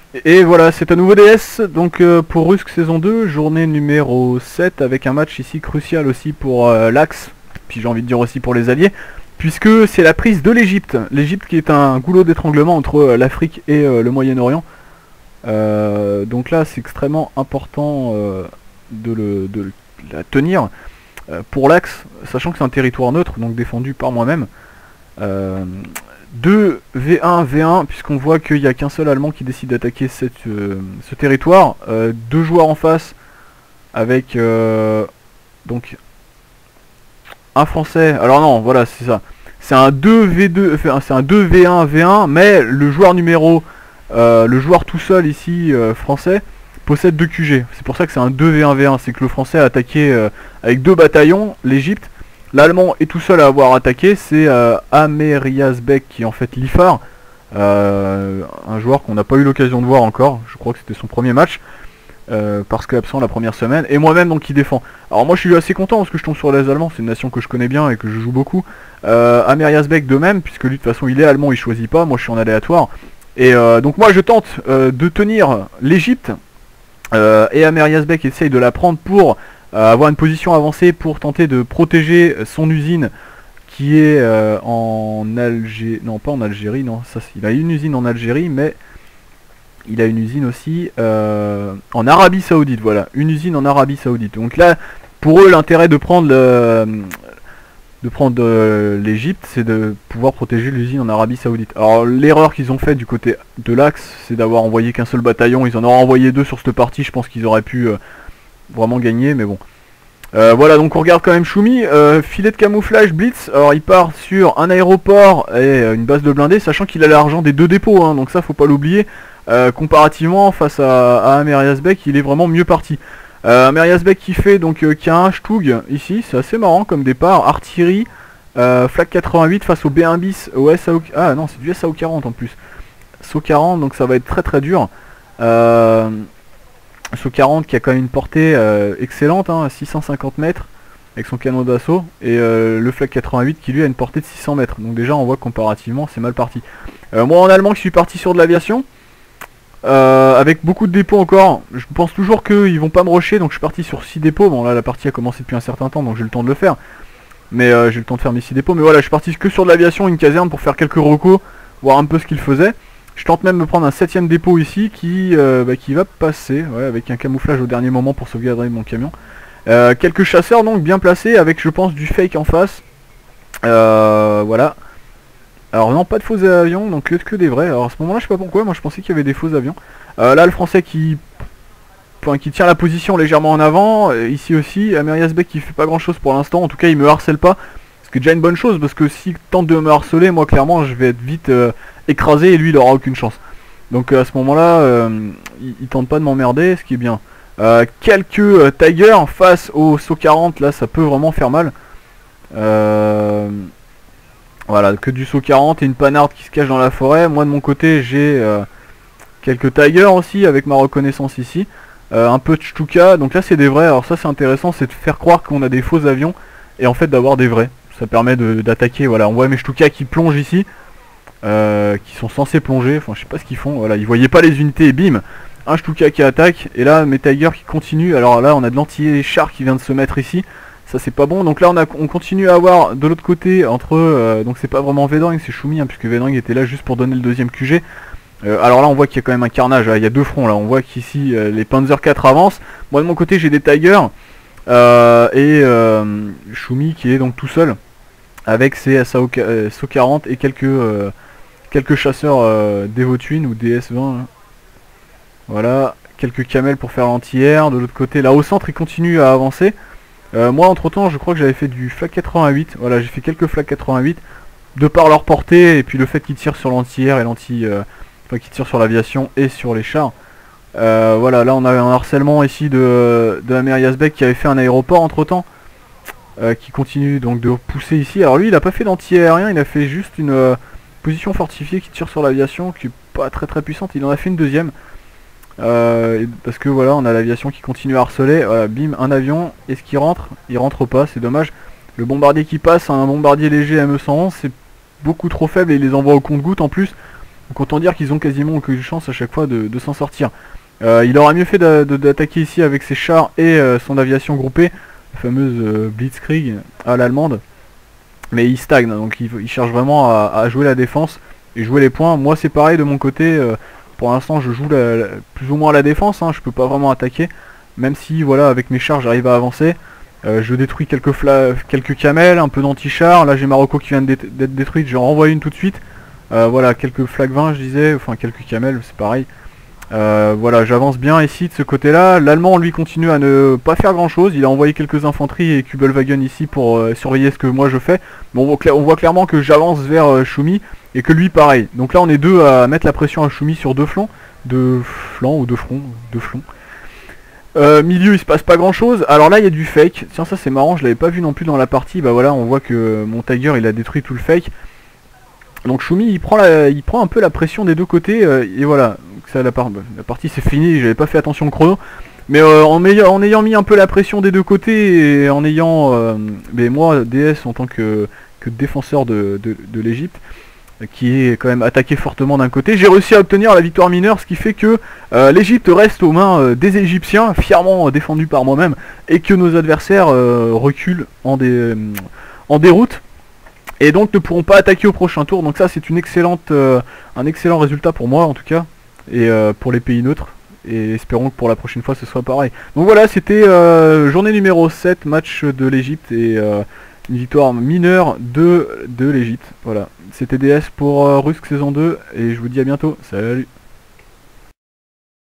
Et voilà, c'est à nouveau DS, donc pour Rusk saison 2, journée numéro 7, avec un match ici crucial aussi pour l'Axe, puis j'ai envie de dire aussi pour les Alliés, puisque c'est la prise de l'Egypte. L'Egypte qui est un goulot d'étranglement entre l'Afrique et le Moyen-Orient. Donc là, c'est extrêmement important de la tenir pour l'Axe, sachant que c'est un territoire neutre, donc défendu par moi-même. 2 V1 V1 puisqu'on voit qu'il n'y a qu'un seul Allemand qui décide d'attaquer ce territoire. 2 joueurs en face avec donc un Français. Alors non, voilà, c'est ça. C'est un 2 V2, enfin, c'est un 2 V1 V1, mais le joueur le joueur tout seul ici français possède 2 QG. C'est pour ça que c'est un 2 V1 V1. C'est que le Français a attaqué avec 2 bataillons l'Egypte. L'Allemand est tout seul à avoir attaqué, c'est Ameriasbek qui est en fait l'IFAR, un joueur qu'on n'a pas eu l'occasion de voir encore, je crois que c'était son premier match, parce qu'absent la première semaine, et moi-même donc qui défend. Alors moi je suis assez content parce que je tombe sur les Allemands, c'est une nation que je connais bien et que je joue beaucoup. Ameriasbek de même, puisque lui de toute façon il est allemand, il choisit pas, moi je suis en aléatoire. Et donc moi je tente de tenir l'Egypte, et Ameriasbek essaye de la prendre pour avoir une position avancée pour tenter de protéger son usine qui est en Algérie, non pas en Algérie, non, ça, il a une usine en Algérie, mais il a une usine aussi en Arabie Saoudite, voilà, une usine en Arabie Saoudite. Donc là, pour eux, l'intérêt de prendre l'Egypte, c'est de pouvoir protéger l'usine en Arabie Saoudite. Alors l'erreur qu'ils ont fait du côté de l'Axe, c'est d'avoir envoyé qu'un seul bataillon, ils en auraient envoyé 2 sur cette partie, je pense qu'ils auraient pu vraiment gagner, mais bon. Voilà, donc on regarde quand même Choumi, filet de camouflage, blitz. Alors il part sur un aéroport et une base de blindés, sachant qu'il a l'argent des 2 dépôts, hein, donc ça faut pas l'oublier. Comparativement face à Ameriasbek, il est vraiment mieux parti. Ameriasbek qui fait donc qui a un Stug ici, c'est assez marrant comme départ, artillerie, flag 88 face au B1 bis, au SAO, ah non c'est du SAO 40 en plus, SAO 40, donc ça va être très très dur. SAO 40 qui a quand même une portée excellente, hein, à 650 mètres avec son canon d'assaut, et le flag 88 qui lui a une portée de 600 mètres, donc déjà on voit que comparativement c'est mal parti. Moi en allemand je suis parti sur de l'aviation, avec beaucoup de dépôts encore. Je pense toujours qu'ils vont pas me rusher, donc je suis parti sur 6 dépôts. Bon là la partie a commencé depuis un certain temps, donc j'ai le temps de le faire, mais j'ai le temps de faire mes 6 dépôts, mais voilà, je suis parti que sur de l'aviation, une caserne pour faire quelques recos, voir un peu ce qu'il faisait. Je tente même de prendre un 7ème dépôt ici qui va passer, ouais, avec un camouflage au dernier moment pour sauvegarder mon camion. Quelques chasseurs donc bien placés avec je pense du fake en face. Voilà. Alors non, pas de faux avions, donc que des vrais. Alors à ce moment là je sais pas pourquoi, moi je pensais qu'il y avait des faux avions. Là le français qui tient la position légèrement en avant, ici aussi, Ameriasbek qui fait pas grand chose pour l'instant, en tout cas il me harcèle pas. Ce qui est déjà une bonne chose, parce que s'il tente de me harceler, moi clairement je vais être vite écrasé et lui il aura aucune chance. Donc à ce moment là, il tente pas de m'emmerder, ce qui est bien. Quelques Tigers face au SAO 40, là ça peut vraiment faire mal. Voilà, que du SAO 40 et une panarde qui se cache dans la forêt. Moi de mon côté j'ai quelques Tigers aussi avec ma reconnaissance ici. Un peu de Stuka, donc là c'est des vrais. Alors ça c'est intéressant, c'est de faire croire qu'on a des faux avions et en fait d'avoir des vrais. Ça permet d'attaquer, voilà, on voit mes Stuka qui plongent ici, qui sont censés plonger, enfin je sais pas ce qu'ils font, voilà, ils voyaient pas les unités et bim, un Stuka qui attaque, et là mes Tigers qui continuent. Alors là on a de l'anti-char qui vient de se mettre ici, ça c'est pas bon, donc là on continue à avoir de l'autre côté, entre donc c'est pas vraiment Vedring, c'est Choumi, hein, puisque Vedring était là juste pour donner le 2ème QG. Alors là on voit qu'il y a quand même un carnage, il y a 2 fronts là, on voit qu'ici les Panzer 4 avancent, moi de mon côté j'ai des Tigers, et Choumi qui est donc tout seul, avec ses SAO 40 et quelques chasseurs Devotwin ou DS20, hein. Voilà, quelques camels pour faire l'anti-air. De l'autre côté, là au centre, il continue à avancer. Moi, entre temps, je crois que j'avais fait du flag 88. Voilà, j'ai fait quelques flag 88 de par leur portée et puis le fait qu'ils tirent sur l'anti-air et qu'ils tirent sur l'aviation et sur les chars. Voilà, là on a un harcèlement ici de Ameriasbek qui avait fait un aéroport entre temps. Qui continue donc de pousser ici. Alors lui il a pas fait d'anti-aérien, il a fait juste une position fortifiée qui tire sur l'aviation, qui est pas très très puissante. Il en a fait une 2ème, parce que voilà on a l'aviation qui continue à harceler. Voilà, bim, un avion, est-ce qu'il rentre? Il rentre pas, c'est dommage. Le bombardier qui passe, un bombardier léger ME111, c'est beaucoup trop faible et il les envoie au compte-goutte en plus. Donc autant dire qu'ils ont quasiment aucune chance à chaque fois de s'en sortir. Il aurait mieux fait d'attaquer ici avec ses chars et son aviation groupée, la fameuse Blitzkrieg à l'allemande. Mais il stagne, donc il cherche vraiment à jouer la défense et jouer les points. Moi c'est pareil de mon côté, pour l'instant je joue plus ou moins la défense, hein, je peux pas vraiment attaquer. Même si voilà, avec mes chars j'arrive à avancer. Je détruis quelques camels, un peu d'anti-chars. Là j'ai Marocco qui vient d'être détruite, j'en renvoie une tout de suite. Voilà, quelques flags 20 je disais, enfin quelques camels, c'est pareil. Voilà, j'avance bien ici de ce côté là. L'allemand lui continue à ne pas faire grand chose. Il a envoyé quelques infanteries et Kübelwagen ici pour surveiller ce que moi je fais. Bon, on voit clairement que j'avance vers Choumi et que lui pareil. Donc là on est deux à mettre la pression à Choumi sur deux flancs. Deux flancs ou deux fronts. Deux flancs. Milieu il se passe pas grand chose. Alors là il y a du fake. Tiens, ça c'est marrant, je l'avais pas vu non plus dans la partie. Bah voilà, on voit que mon Tiger il a détruit tout le fake. Donc Choumi il prend un peu la pression des deux côtés et voilà. Donc ça, la partie c'est fini, j'avais pas fait attention au chrono. Mais en ayant mis un peu la pression des deux côtés et en ayant mais moi DS en tant que défenseur de l'Egypte, qui est quand même attaqué fortement d'un côté, j'ai réussi à obtenir la victoire mineure, ce qui fait que l'Egypte reste aux mains des Égyptiens, fièrement défendu par moi-même, et que nos adversaires reculent en déroute. Et donc ne pourront pas attaquer au prochain tour. Donc ça c'est un excellent résultat pour moi en tout cas. Et pour les pays neutres. Et espérons que pour la prochaine fois ce soit pareil. Donc voilà, c'était journée numéro 7, match de l'Egypte. Et une victoire mineure de l'Egypte. Voilà. C'était DS pour Rusk saison 2. Et je vous dis à bientôt. Salut.